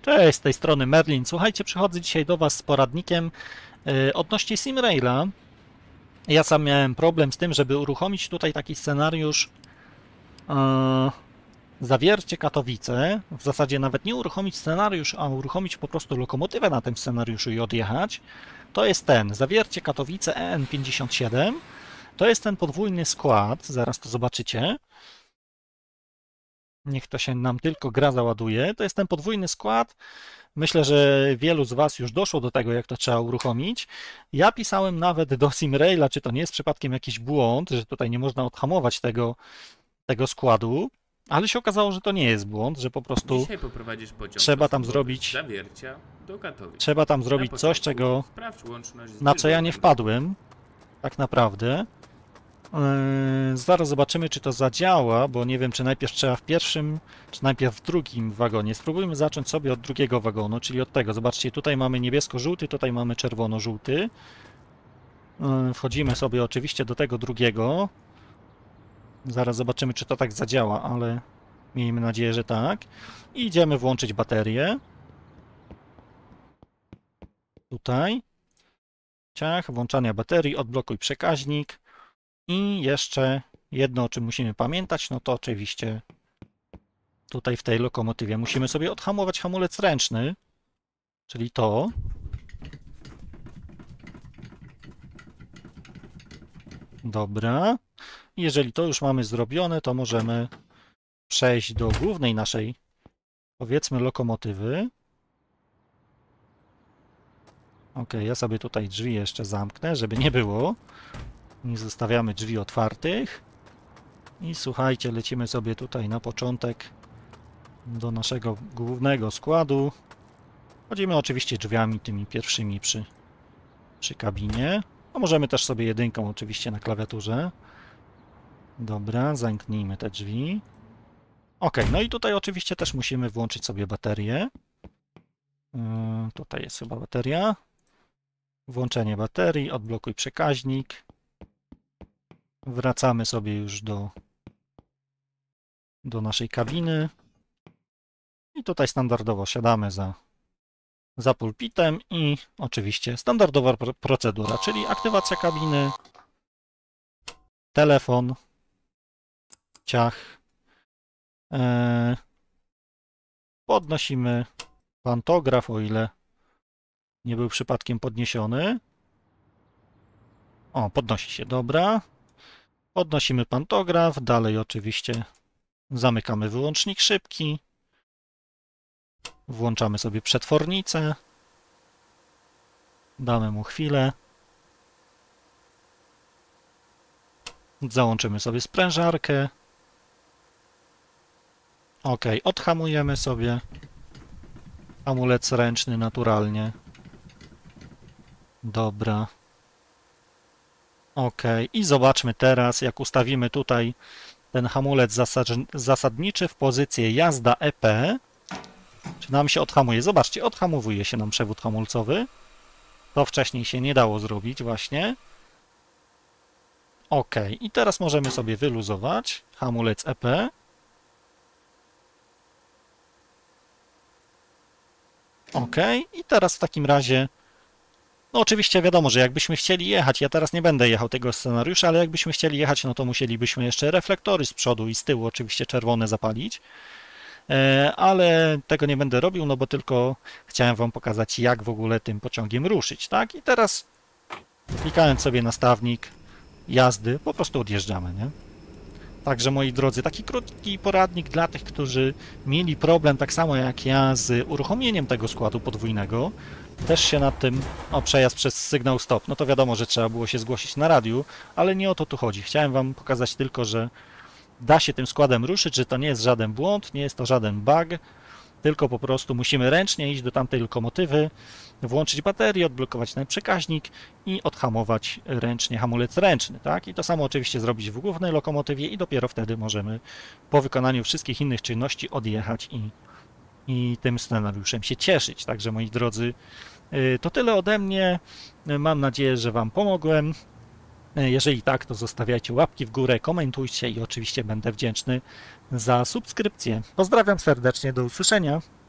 Cześć, z tej strony Merlin. Słuchajcie, przychodzę dzisiaj do Was z poradnikiem odnośnie Simraila. Ja sam miałem problem z tym, żeby uruchomić tutaj taki scenariusz Zawiercie Katowice. W zasadzie nawet nie uruchomić scenariusz, a uruchomić po prostu lokomotywę na tym scenariuszu i odjechać. To jest ten, Zawiercie Katowice EN57. To jest ten podwójny skład, zaraz to zobaczycie. Niech to się nam tylko gra załaduje. To jest ten podwójny skład. Myślę, że wielu z Was już doszło do tego, jak to trzeba uruchomić. Ja pisałem nawet do Simraila, czy to nie jest przypadkiem jakiś błąd, że tutaj nie można odhamować tego składu, ale się okazało, że to nie jest błąd, że po prostu Dzisiaj poprowadzisz pociąg trzeba tam osobowy zrobić, z Zawiercia do Katowic. trzeba tam zrobić Na coś, początku sprawdź łączność z na co ja nie dyżurem. wpadłem, tak naprawdę. Zaraz zobaczymy, czy to zadziała, bo nie wiem, czy najpierw trzeba w pierwszym, czy najpierw w drugim wagonie. Spróbujmy zacząć sobie od drugiego wagonu, czyli od tego. Zobaczcie, tutaj mamy niebiesko-żółty, tutaj mamy czerwono-żółty. Wchodzimy sobie oczywiście do tego drugiego. Zaraz zobaczymy, czy to tak zadziała, ale miejmy nadzieję, że tak. I idziemy włączyć baterię. Tutaj. Ciach, włączania baterii, odblokuj przekaźnik. I jeszcze jedno, o czym musimy pamiętać, no to oczywiście tutaj w tej lokomotywie musimy sobie odhamować hamulec ręczny, czyli to. Dobra. Jeżeli to już mamy zrobione, to możemy przejść do głównej naszej, powiedzmy, lokomotywy. Ok, ja sobie tutaj drzwi jeszcze zamknę, żeby nie było. Nie zostawiamy drzwi otwartych. I słuchajcie, lecimy sobie tutaj na początek do naszego głównego składu. Chodzimy oczywiście drzwiami tymi pierwszymi przy kabinie. A możemy też sobie jedynką oczywiście na klawiaturze. Dobra, zamknijmy te drzwi. Ok, no i tutaj oczywiście też musimy włączyć sobie baterię. Tutaj jest chyba bateria. Włączenie baterii, odblokuj przekaźnik. Wracamy sobie już do naszej kabiny. I tutaj standardowo siadamy za pulpitem i oczywiście standardowa procedura, czyli aktywacja kabiny, telefon, ciach, podnosimy pantograf, o ile nie był przypadkiem podniesiony. O, podnosi się, dobra. Podnosimy pantograf, dalej oczywiście zamykamy wyłącznik szybki. Włączamy sobie przetwornicę. Damy mu chwilę. Załączymy sobie sprężarkę. Ok, odhamujemy sobie hamulec ręczny naturalnie. Dobra. Ok, i zobaczmy teraz, jak ustawimy tutaj ten hamulec zasadniczy w pozycję jazda EP. Czy nam się odhamuje? Zobaczcie, odhamowuje się nam przewód hamulcowy. To wcześniej się nie dało zrobić właśnie. Ok, i teraz możemy sobie wyluzować hamulec EP. Ok, i teraz w takim razie, no oczywiście wiadomo, że jakbyśmy chcieli jechać, ja teraz nie będę jechał tego scenariusza, ale jakbyśmy chcieli jechać, no to musielibyśmy jeszcze reflektory z przodu i z tyłu oczywiście czerwone zapalić. Ale tego nie będę robił, no bo tylko chciałem Wam pokazać, jak w ogóle tym pociągiem ruszyć, tak? I teraz klikając sobie na stawnik jazdy, po prostu odjeżdżamy, nie? Także moi drodzy, taki krótki poradnik dla tych, którzy mieli problem, tak samo jak ja, z uruchomieniem tego składu podwójnego. Też się nad tym, o, przejazd przez sygnał stop, no to wiadomo, że trzeba było się zgłosić na radiu, ale nie o to tu chodzi. Chciałem Wam pokazać tylko, że da się tym składem ruszyć, że to nie jest żaden błąd, nie jest to żaden bug, tylko po prostu musimy ręcznie iść do tamtej lokomotywy, włączyć baterię, odblokować ten przekaźnik i odhamować ręcznie hamulec ręczny, tak? I to samo oczywiście zrobić w głównej lokomotywie i dopiero wtedy możemy po wykonaniu wszystkich innych czynności odjechać i tym scenariuszem się cieszyć. Także moi drodzy, to tyle ode mnie. Mam nadzieję, że Wam pomogłem. Jeżeli tak, to zostawiajcie łapki w górę, komentujcie i oczywiście będę wdzięczny za subskrypcję. Pozdrawiam serdecznie, do usłyszenia.